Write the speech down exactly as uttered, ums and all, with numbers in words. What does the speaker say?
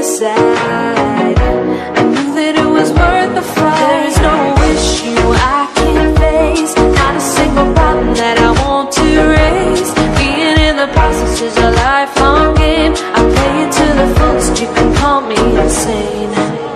side. I knew that it was worth the fight. There is no issue I can't face, not a single problem that I want to raise. Being in the process is a lifelong game. I play it to the fullest, you can call me insane.